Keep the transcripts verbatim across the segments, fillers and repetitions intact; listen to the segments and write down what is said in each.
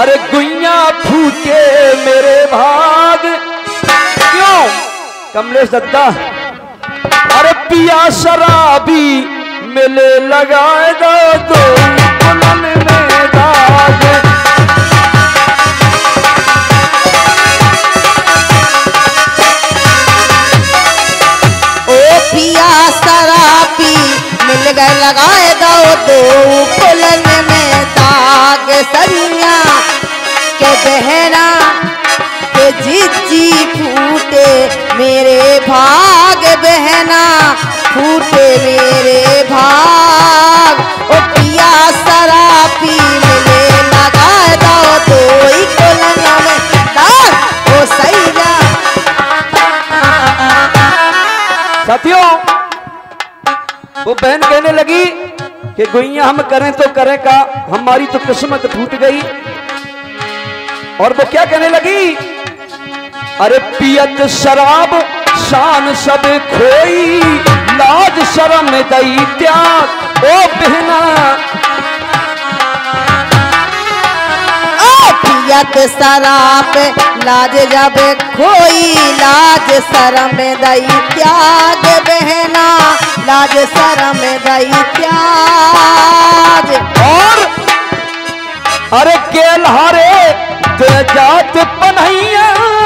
अरे गुइया फूटे मेरे भाग। क्यों कमलेश दत्ता? अरे पिया शराबी मिले लगाए दो दो कुलन में दाग। ओ पिया शराबी मिल गए लगाए दो दो कुलन में दाग। सरिया के बहना के जिज्जी फूटे मेरे भाग। बहना फूटे मेरे भाग। ओ पिया शराबी मिले लगाए दो दो कुलन में दाग। ओ सैया साथियों वो बहन कहने लगी कि गुइया हम करें तो करें का, हमारी तो किस्मत फूट गई। और वो क्या कहने लगी? अरे पियत शराब शान सब खोई, लाज शर्म दई त्याग। ओ बहना पियत शराब लाज जब खोई, लाज शरम दई त्याग। बहना लाज शरम दई त्याग। और अरे केलहारे दे जात पन्हैया,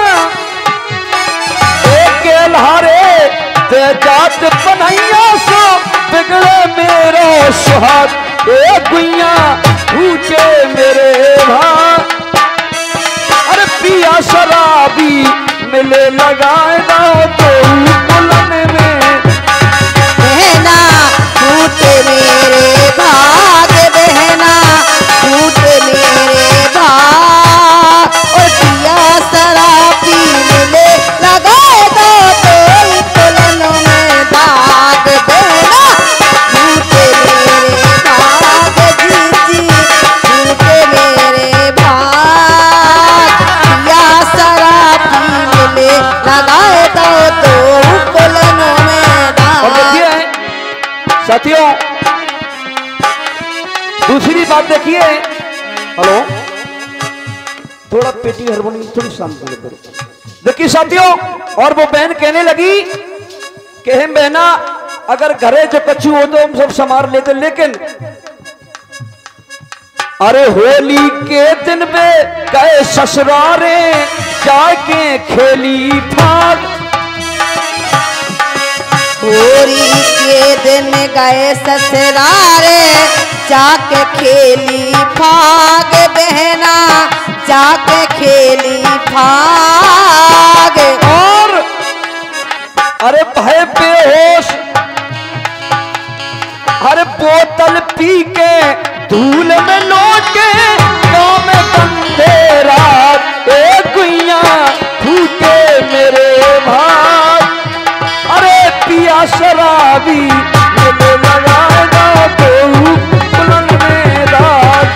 केलहारे दे जात पन्हैया सो बिगड़े मेरा सुहाग। ए गुइया फूटे मेरे भाग। अरे पिया शराबी मिले लगाए दो तो कुलन में। बहना फूटे मेरे भाग। बहना फूटे मेरे भाग। और पिया शराबी मिले लगाए दो तो कुलन में दाग। बहना फूटे मेरे भाग। जी फूटे मेरे भाग। पिया शराबी मिले लगाए दो तो कुलन में दाग। और देखिए साथियों दूसरी बात देखिए। हेलो थोड़ा पेटी हारमोनियम थोड़ी शांत करो। देखिए साथियों और वो बहन कहने लगी कि हम बहना अगर घरे जो कच्चू हो तो हम सब संभाल लेते, लेकिन अरे होली के दिन में गए ससुरारे जाके खेली फाग। होली के दिन गए ससुरारे जाके खेली फाग। बहना जाके खेली फाग। और अरे भय बेहोश अरे बोतल पी के धूल में लौट के गाँव में बंदे रात। ए गुइया फूटे मेरे भाग। अरे पिया शराबी मिले लगाए दो तो कुलन में दाग।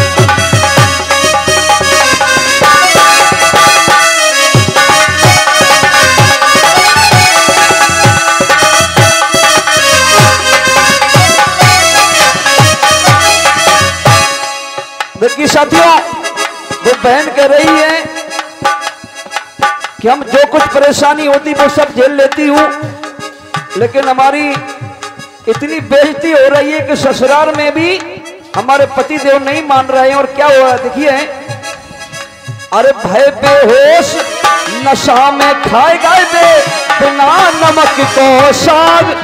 देखिए साथियों वो बहन कह रही है कि हम जो कुछ परेशानी होती वो सब झेल लेती हूँ, लेकिन हमारी इतनी बेइज्जती हो रही है कि ससुराल में भी हमारे पति देव नहीं मान रहे हैं। और क्या हो रहा है देखिए। अरे भय बेहोश नशा में खाए गए बे बिना नमक को साग।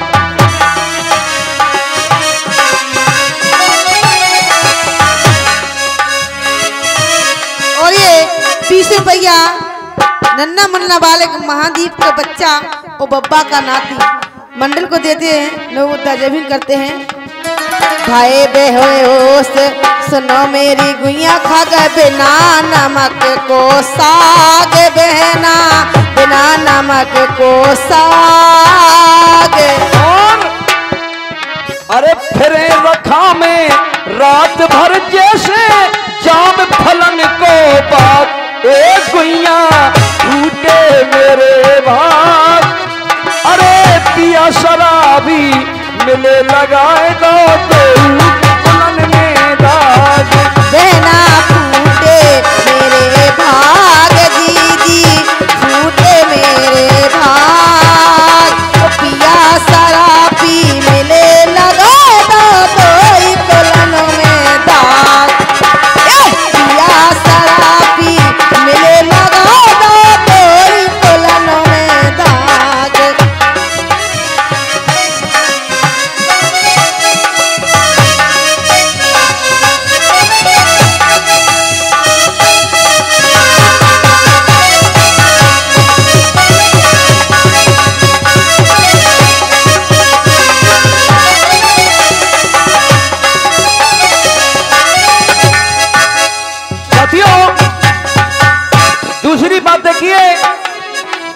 और ये बीस रुपया नन्ना मुन्ना बालक महादीप का बच्चा और बब्बा का नाती मंडल को देते हैं। लोग जमीन करते हैं। भाई बेहोश सुनो मेरी गुइया खा गए बिना नमक को साग। बहना बिना नमक को साग। और अरे फिरे रखा में रात भर जैसे जाम फलन को बात। ए गुइया फूटे मेरे भाग। अरे पिया शराबी मिले लगाए दो तो कुलन में दाग। बहना फूटे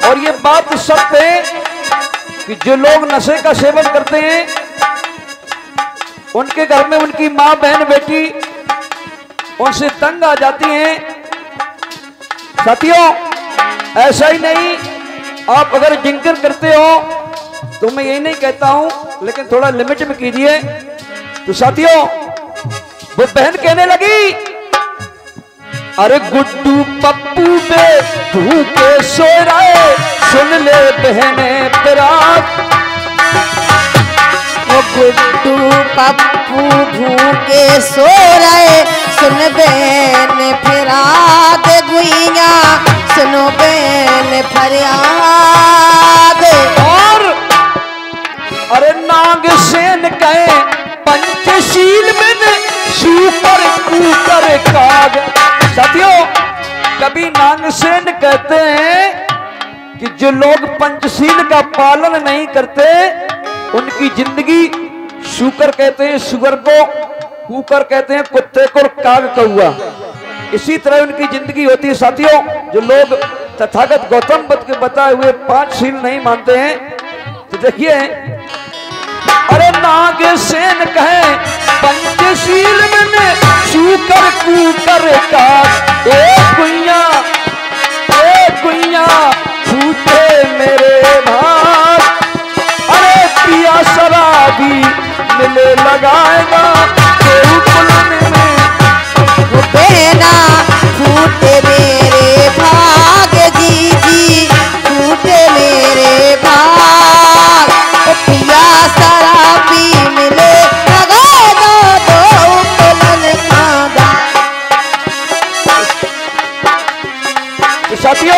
और ये बात सत्य है कि जो लोग नशे का सेवन करते हैं उनके घर में उनकी माँ बहन बेटी उनसे तंग आ जाती हैं। साथियों, ऐसा ही नहीं, आप अगर जिंकर करते हो तो मैं यही नहीं कहता हूं, लेकिन थोड़ा लिमिट में कीजिए। तो साथियों, वो बहन कहने लगी, अरे गुड्डू पप्पू बे भूखे सो रहे, सुन ले बहने पराग। वो गुड्डू पप्पू भूखे सो रहे, सुन बहन फरियाद गुइया, सुनो बहन फरियाद। और अरे नाग सेन कहे पंचशील में शूकर कूकर काग। साथियों, कभी नागसेन कहते हैं कि जो लोग पंचशील का पालन नहीं करते उनकी जिंदगी, शूकर कहते हैं सुअर को, कूकर कहते हैं कुत्ते को, काग कौआ, इसी तरह उनकी जिंदगी होती है। साथियों, जो लोग तथागत गौतम बुद्ध के बताए हुए पांच शील नहीं मानते हैं, तो देखिए, अरे नागसेन कहे पंचशील में शूकर कूकर का, ए कुइया ए कुइया फूटे मेरे भाग। अरे पिया शराबी मिले लगाएगा केहू पुलन में, वो बेना फूटे मेरे भाग जी जी, फूटे मेरे भाग। ओ पिया शराबी मिले लगाएगा दो पुलन खादा। तो साथियों,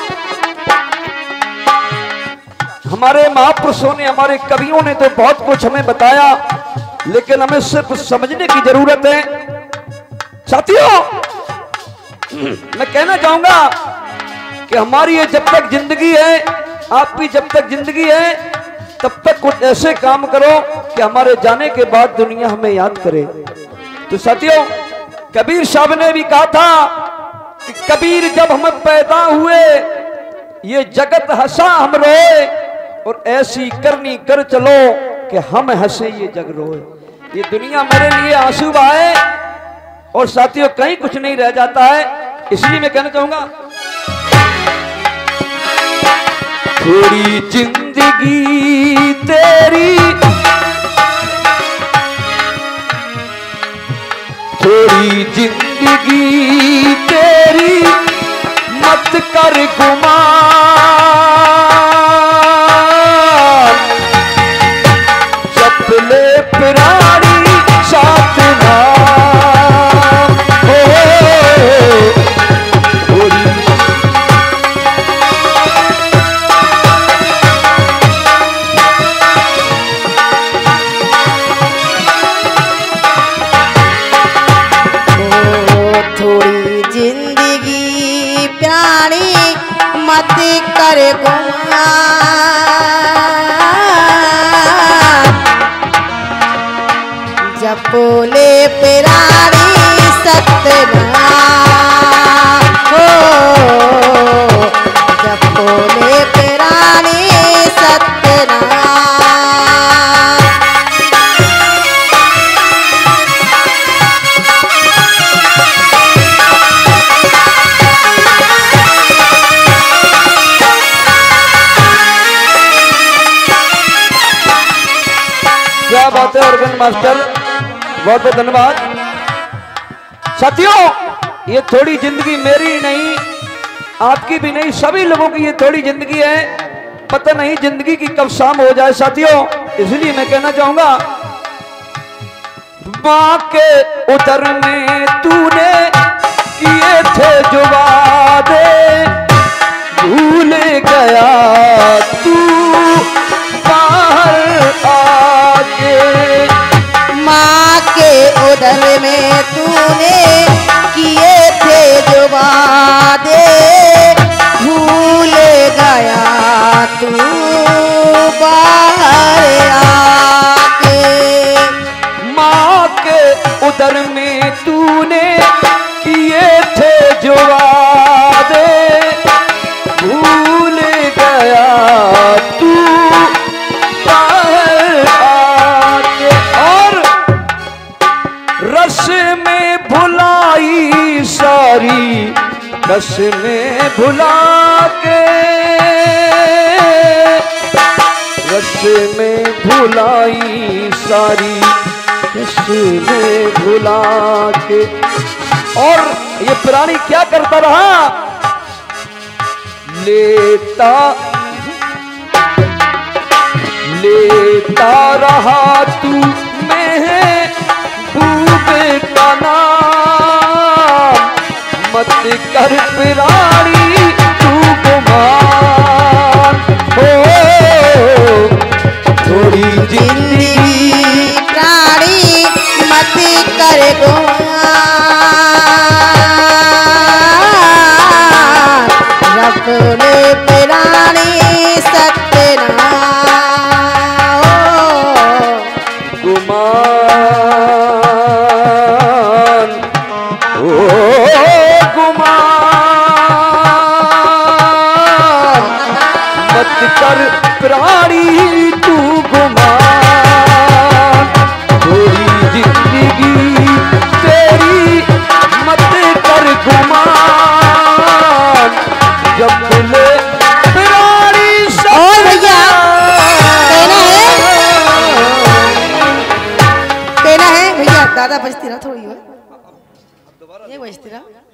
हमारे महापुरुषों ने, हमारे कवियों ने तो बहुत कुछ हमें बताया, लेकिन हमें सिर्फ समझने की जरूरत है। साथियों, मैं कहना चाहूंगा कि हमारी ये जब तक जिंदगी है, आपकी जब तक जिंदगी है, तब तक कुछ ऐसे काम करो कि हमारे जाने के बाद दुनिया हमें याद करे। तो साथियों, कबीर साहब ने भी कहा था कि कबीर जब हम पैदा हुए ये जगत हंसा हम रोए, और ऐसी करनी कर चलो कि हम हंसे ये जग रोए। ये दुनिया मेरे लिए आंसू बहाए, और साथियों कहीं कुछ नहीं रह जाता है। इसलिए मैं कहना चाहूंगा, थोड़ी जिंदगी तेरी, थोड़ी जिंदगी तेरी मत कर गुमान, चपले प्राणी साथ ना हो। थोड़ी थोड़ी जिंदगी प्यारी मत कर गुमान, जपोले प्राणी सतना हो, जपोले प्राणी सतना। क्या बात है ऑर्गन मास्टर, बहुत बहुत धन्यवाद। साथियों, ये थोड़ी जिंदगी मेरी नहीं, आपकी भी नहीं, सभी लोगों की ये थोड़ी जिंदगी है। पता नहीं जिंदगी की कब शाम हो जाए। साथियों, इसलिए मैं कहना चाहूंगा, मां के उदर में तूने किए थे जो वादे, भूल गया तू बाहर आके। माँ के उदर में तूने किए थे जो वादे, भूल गया तू बाहर आके। माँ के उदर में तूने किए थे जो वादे, रस में भुला के, रस में भुलाई सारी, रस में भुला के। और ये प्राणी क्या करता रहा? लेता लेता रहा तू महबूब का नाम, मत कर प्राणी तू गुमान हो, थोड़ी जिंदगी प्राणी मत कर गुमान, रख ले प्राणी सत्यनाम गुमान ओ गुमान, मत कर प्राणी तू गुमान, थोड़ी जिंदगी तेरी मत कर गुमान, जब ले प्राणी और भैया कहना है, कहना है भैया दादा बजती रहा थोड़ी हो, ये बजती रहा।